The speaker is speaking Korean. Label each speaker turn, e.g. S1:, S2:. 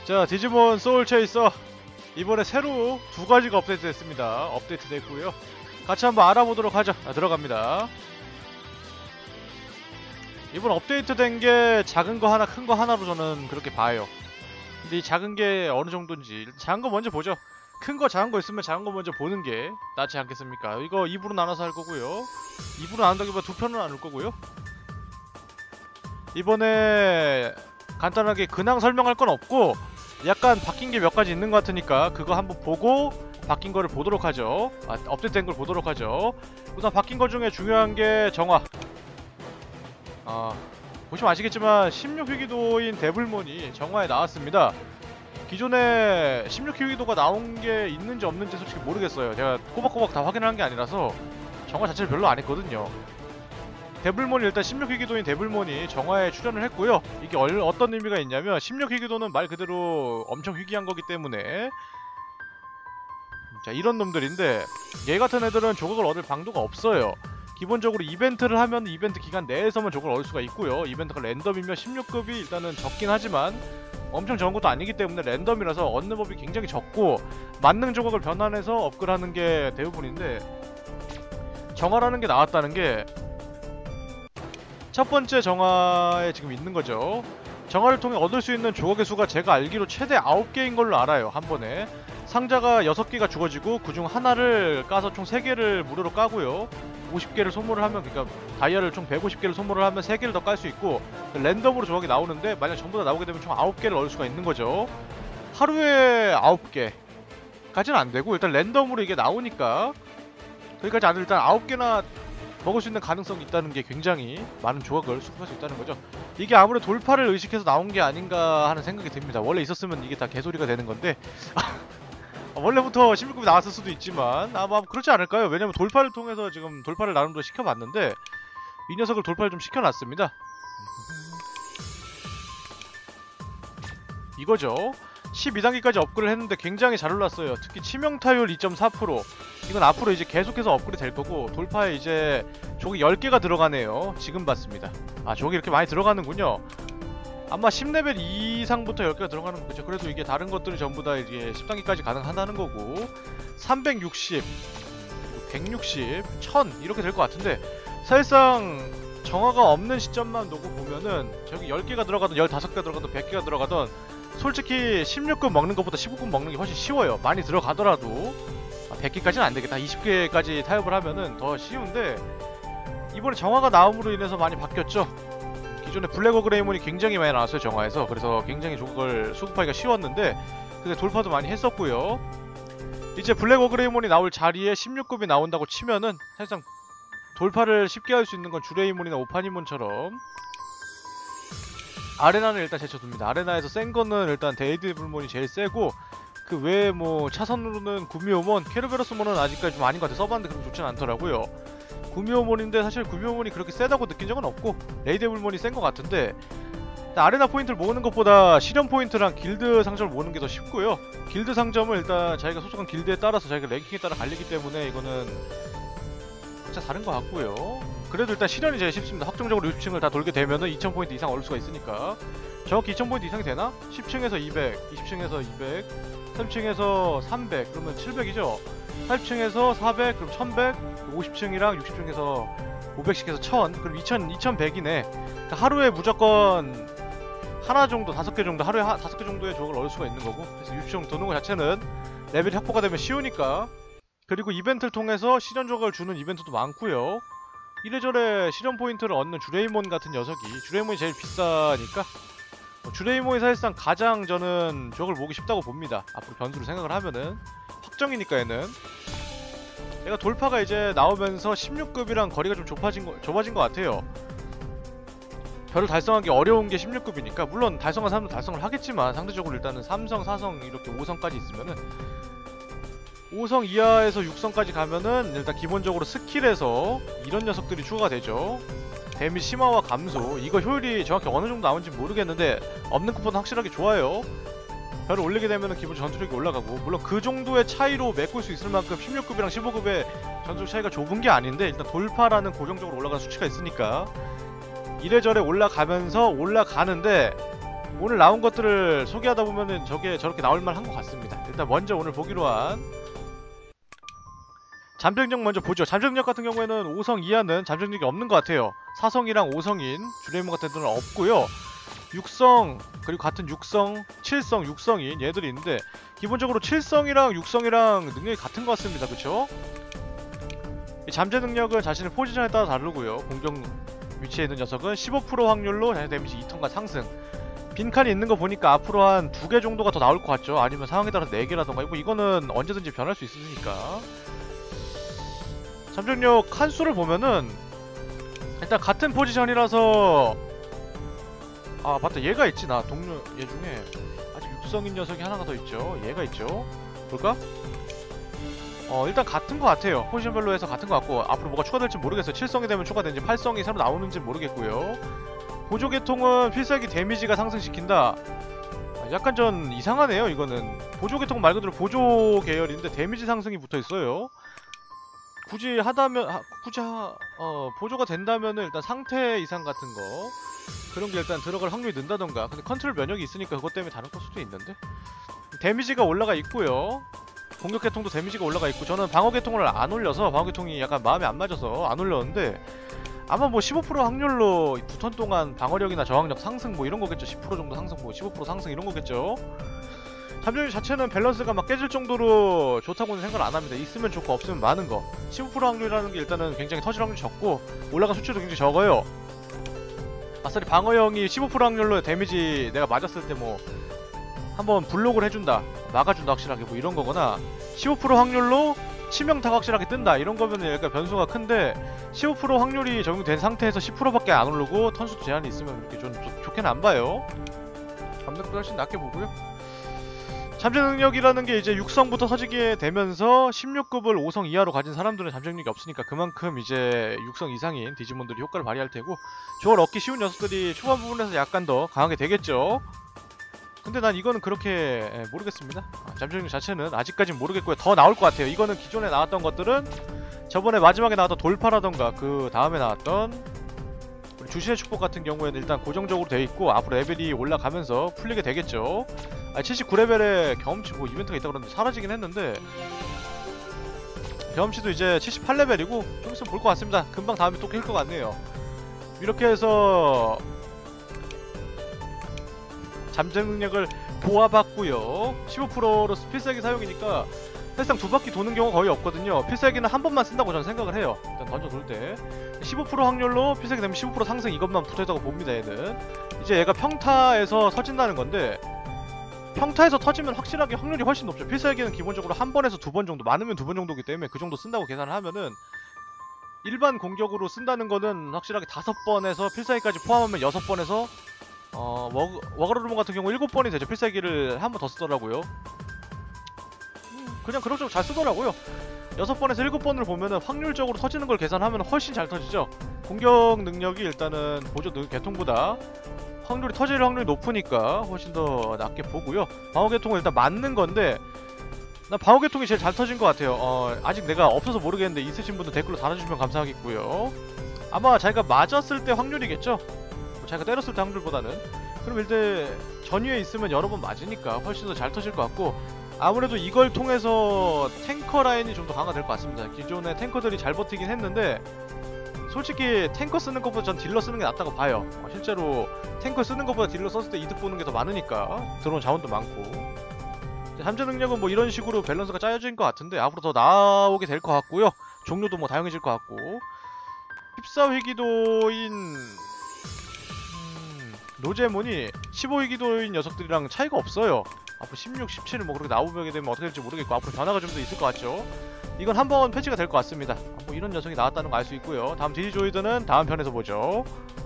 S1: 자, 디지몬 소울 체이서 이번에 새로 두 가지가 업데이트 됐습니다. 업데이트 됐고요. 같이 한번 알아보도록 하죠. 들어갑니다. 이번 업데이트 된 게 작은 거 하나, 큰 거 하나로 저는 그렇게 봐요. 근데 이 작은 게 어느 정도인지 작은 거 먼저 보죠. 큰 거, 작은 거 있으면 작은 거 먼저 보는 게 낫지 않겠습니까? 이거 2부로 나눠서 할 거고요. 2부로 나눈다기보다 두 편으로 나눌 거고요. 이번에 간단하게 근황 설명할 건 없고 약간 바뀐 게 몇 가지 있는 것 같으니까 그거 한번 보고 바뀐 거를 보도록 하죠. 업데이트된 걸 보도록 하죠. 우선 바뀐 것 중에 중요한 게 정화. 보시면 아시겠지만 16희귀도인 데블몬이 정화에 나왔습니다. 기존에 16희귀도가 나온 게 있는지 없는지 솔직히 모르겠어요. 제가 꼬박꼬박 다 확인한 게 아니라서 정화 자체를 별로 안 했거든요. 데블몬이 일단 16희귀도인 데블몬이 정화에 출연을 했고요. 이게 어떤 의미가 있냐면 16희귀도는 말 그대로 엄청 희귀한 거기 때문에 자, 이런 놈들인데 얘 같은 애들은 조각을 얻을 방도가 없어요. 기본적으로 이벤트를 하면 이벤트 기간 내에서만 조각을 얻을 수가 있고요. 이벤트가 랜덤이면 16급이 일단은 적긴 하지만 엄청 적은 것도 아니기 때문에 랜덤이라서 얻는 법이 굉장히 적고 만능 조각을 변환해서 업글하는 게 대부분인데 정화라는 게 나왔다는 게 첫 번째 정화에 지금 있는 거죠. 정화를 통해 얻을 수 있는 조각의 수가 제가 알기로 최대 9개인 걸로 알아요. 한 번에 상자가 6개가 주어지고 그중 하나를 까서 총 3개를 무료로 까고요. 50개를 소모를 하면, 그러니까 다이아를 총 150개를 소모를 하면 3개를 더 깔 수 있고 랜덤으로 조각이 나오는데 만약 전부 다 나오게 되면 총 9개를 얻을 수가 있는 거죠. 하루에 9개까지는 안 되고 일단 랜덤으로 이게 나오니까 거기까지 안 돼도 일단 9개나 먹을 수 있는 가능성이 있다는 게 굉장히 많은 조각을 수급할 수 있다는 거죠. 이게 아무래도 돌파를 의식해서 나온 게 아닌가 하는 생각이 듭니다. 원래 있었으면 이게 다 개소리가 되는 건데 원래부터 16급이 나왔을 수도 있지만 아마 그렇지 않을까요? 왜냐면 돌파를 통해서 지금 돌파를 나름대로 시켜봤는데 이 녀석을 돌파를 좀 시켜놨습니다. 이거죠. 12단계까지 업글을 했는데 굉장히 잘 올랐어요. 특히 치명타율 2.4%. 이건 앞으로 이제 계속해서 업글이 될 거고 돌파에 이제 조기 10개가 들어가네요. 지금 봤습니다. 조기 이렇게 많이 들어가는군요. 아마 10레벨 이상부터 10개가 들어가는 거죠. 그래서 이게 다른 것들이 전부 다 이게 10단계까지 가능하다는 거고 360, 160, 1000 이렇게 될 것 같은데 사실상 정화가 없는 시점만 놓고 보면은 저기 10개가 들어가든 15개가 들어가든 100개가 들어가든 솔직히 16급 먹는 것보다 19급 먹는 게 훨씬 쉬워요. 많이 들어가더라도 100개까지는 안 되겠다. 20개까지 타협을 하면은 더 쉬운데 이번에 정화가 나옴으로 인해서 많이 바뀌었죠. 기존에 블랙 어그레이몬이 굉장히 많이 나왔어요. 정화에서. 그래서 굉장히 조각을 수급하기가 쉬웠는데 근데 돌파도 많이 했었고요. 이제 블랙 어그레이몬이 나올 자리에 16급이 나온다고 치면은 사실상 돌파를 쉽게 할 수 있는 건 주레이몬이나 오파니몬처럼 아레나는 일단 제쳐둡니다. 아레나에서 센 거는 일단 데이드블몬이 제일 세고 그 외에 뭐 차선으로는 구미호몬, 케르베로스몬은 아직까지 좀 아닌 것 같아. 써봤는데 그렇게 좋진 않더라고요. 구미호몬인데 사실 구미호몬이 그렇게 세다고 느낀 적은 없고 레이데블몬이 센 것 같은데 아레나 포인트를 모으는 것보다 실현 포인트랑 길드 상점을 모으는 게 더 쉽고요. 길드 상점을 일단 자기가 소속한 길드에 따라서 자기가 랭킹에 따라 갈리기 때문에 이거는 진짜 다른 것 같고요. 그래도 일단 실현이 제일 쉽습니다. 확정적으로 60층을 다 돌게 되면은 2000포인트 이상 얻을 수가 있으니까. 정확히 2000포인트 이상이 되나? 10층에서 200, 20층에서 200, 3층에서 300, 그러면 700이죠? 80층에서 400, 그럼 1100, 50층이랑 60층에서 500씩 해서 1000, 그럼 2100이네. 그러니까 하루에 무조건 하나 정도, 5개 정도, 하루에 5개 정도의 조각을 얻을 수가 있는 거고 그래서 60층 도는 것 자체는 레벨이 확보가 되면 쉬우니까. 그리고 이벤트를 통해서 실현 조각을 주는 이벤트도 많고요. 이래저래 실현 포인트를 얻는 주레이몬 같은 녀석이 주레이몬이 제일 비싸니까 주레이몬이 사실상 가장 저는 조각을 모으기 쉽다고 봅니다. 앞으로 변수로 생각을 하면은 확정이니까 얘는 얘가 돌파가 이제 나오면서 16급이랑 거리가 좀 좁아진 것 같아요. 별을 달성하기 어려운 게 16급이니까 물론 달성한 사람도 달성을 하겠지만 상대적으로 일단은 3성, 4성 이렇게 5성까지 있으면은 5성 이하에서 6성까지 가면은 일단 기본적으로 스킬에서 이런 녀석들이 추가가 되죠. 데미 심화와 감소. 이거 효율이 정확히 어느 정도 나오는지 모르겠는데 없는 쿠폰은 확실하게 좋아요. 별을 올리게 되면은 기본 전투력이 올라가고 물론 그 정도의 차이로 메꿀 수 있을 만큼 16급이랑 15급의 전투력 차이가 좁은 게 아닌데 일단 돌파라는 고정적으로 올라가는 수치가 있으니까 이래저래 올라가면서 올라가는데 오늘 나온 것들을 소개하다 보면은 저게 저렇게 나올만 한 것 같습니다. 일단 먼저 오늘 보기로 한 잠재능력 먼저 보죠. 잠재능력 같은 경우에는 5성 이하는 잠재능력이 없는 것 같아요. 4성이랑 5성인 주레이몬 같은 애들은 없고요. 6성 그리고 같은 6성, 7성, 6성인 얘들이 있는데 기본적으로 7성이랑 6성이랑 능력이 같은 것 같습니다. 그쵸? 이 잠재 능력은 자신의 포지션에 따라 다르고요. 공격 위치에 있는 녀석은 15% 확률로 데미지 2턴과 상승. 빈칸이 있는 거 보니까 앞으로 한 2개 정도가 더 나올 것 같죠? 아니면 상황에 따라서 4개라던가 뭐 이거는 언제든지 변할 수 있으니까. 잠재능력 칸수를 보면은 일단 같은 포지션이라서 아 맞다, 얘가 있지. 나 동료 얘 중에 아직 육성인 녀석이 하나가 더 있죠. 얘가 있죠. 볼까? 일단 같은 것 같아요. 포지션별로 해서 같은 것 같고 앞으로 뭐가 추가될지 모르겠어요. 7성이 되면 추가되는지 8성이 새로 나오는지 모르겠고요. 보조계통은 필살기 데미지가 상승시킨다. 약간 전 이상하네요. 이거는 보조계통 말 그대로 보조 계열인데 데미지 상승이 붙어있어요. 굳이 하다면 보조가 된다면은 일단 상태 이상 같은 거 그런 게 일단 들어갈 확률이 는다던가. 근데 컨트롤 면역이 있으니까 그것 때문에 다른 걸 수도 있는데. 데미지가 올라가 있고요. 공격 계통도 데미지가 올라가 있고 저는 방어 계통을 안 올려서 방어 계통이 약간 마음에 안 맞아서 안 올렸는데 아마 뭐 15% 확률로 2턴 동안 방어력이나 저항력 상승 뭐 이런 거겠죠. 10% 정도 상승 뭐 15% 상승 이런 거겠죠. 잠재력 자체는 밸런스가 막 깨질 정도로 좋다고는 생각을 안 합니다. 있으면 좋고 없으면 많은 거. 15% 확률이라는 게 일단은 굉장히 터질 확률이 적고 올라간 수치도 굉장히 적어요. 아싸리 방어형이 15% 확률로 데미지 내가 맞았을 때 뭐 한번 블록을 해준다, 막아준다 확실하게 뭐 이런 거거나 15% 확률로 치명타가 확실하게 뜬다 이런 거면은 약간 변수가 큰데 15% 확률이 적용된 상태에서 10%밖에 안 오르고 턴수도 제한이 있으면 이렇게 좀 좋게는 안 봐요. 감독도 훨씬 낮게 보고요. 잠재 능력이라는 게 이제 6성부터 터지게 되면서 16급을 5성 이하로 가진 사람들은 잠재 능력이 없으니까 그만큼 이제 6성 이상인 디지몬들이 효과를 발휘할 테고 저걸 얻기 쉬운 녀석들이 초반 부분에서 약간 더 강하게 되겠죠. 근데 난 이거는 그렇게 모르겠습니다. 잠재 능력 자체는 아직까진 모르겠고요. 더 나올 것 같아요. 이거는 기존에 나왔던 것들은 저번에 마지막에 나왔던 돌파라던가 그 다음에 나왔던 우리 주신의 축복 같은 경우에는 일단 고정적으로 돼 있고 앞으로 레벨이 올라가면서 풀리게 되겠죠. 79레벨에 경험치 뭐 이벤트가 있다 그러는데 사라지긴 했는데 경험치도 이제 78레벨이고 좀 있으면 볼 것 같습니다. 금방 다음에 또 깰 것 같네요. 이렇게 해서 잠재 능력을 보아봤고요. 15%로 필살기 사용이니까 사실상 2바퀴 도는 경우가 거의 없거든요. 필살기는 한 번만 쓴다고 저는 생각을 해요. 일단 던져 돌 때 15% 확률로 필살기 되면 15% 상승 이것만 붙어있다고 봅니다. 얘는 이제 얘가 평타에서 터진다는 건데 평타에서 터지면 확실하게 확률이 훨씬 높죠. 필살기는 기본적으로 한 번에서 2번 정도, 많으면 2번 정도기 때문에 그 정도 쓴다고 계산을 하면은 일반 공격으로 쓴다는 거는 확실하게 5번에서 필살기까지 포함하면 6번에서 워그로드몬 같은 경우 7번이 되죠. 필살기를 한 번 더 쓰더라고요. 그냥 그럭저럭 잘 쓰더라고요. 6번에서 7번을 보면은 확률적으로 터지는 걸 계산하면 훨씬 잘 터지죠. 공격 능력이 일단은 보조 계통보다 확률이 터질 확률이 높으니까 훨씬 더 낮게 보고요. 방어 계통은 일단 맞는 건데 난 방어 계통이 제일 잘 터진 것 같아요. 아직 내가 없어서 모르겠는데 있으신 분들 댓글로 달아주시면 감사하겠고요. 아마 자기가 맞았을 때 확률이겠죠? 자기가 때렸을 때 확률보다는. 그럼 일단 전위에 있으면 여러 번 맞으니까 훨씬 더 잘 터질 것 같고 아무래도 이걸 통해서 탱커 라인이 좀 더 강화될 것 같습니다. 기존의 탱커들이 잘 버티긴 했는데 솔직히 탱커 쓰는 것보다 전 딜러 쓰는 게 낫다고 봐요. 실제로 탱커 쓰는 것보다 딜러 썼을 때 이득 보는 게 더 많으니까 들어온 자원도 많고. 잠재 능력은 뭐 이런 식으로 밸런스가 짜여진 것 같은데 앞으로 더 나오게 될 것 같고요. 종류도 뭐 다양해질 것 같고 14회기도인 노제몬이 15회기도인 녀석들이랑 차이가 없어요. 앞으로 16, 17은 뭐 그렇게 나오게 되면 어떻게 될지 모르겠고 앞으로 변화가 좀 더 있을 것 같죠. 이건 한번 패치가 될 것 같습니다. 뭐 이런 녀석이 나왔다는 거 알 수 있고요. 다음 디지조이드는 다음 편에서 보죠.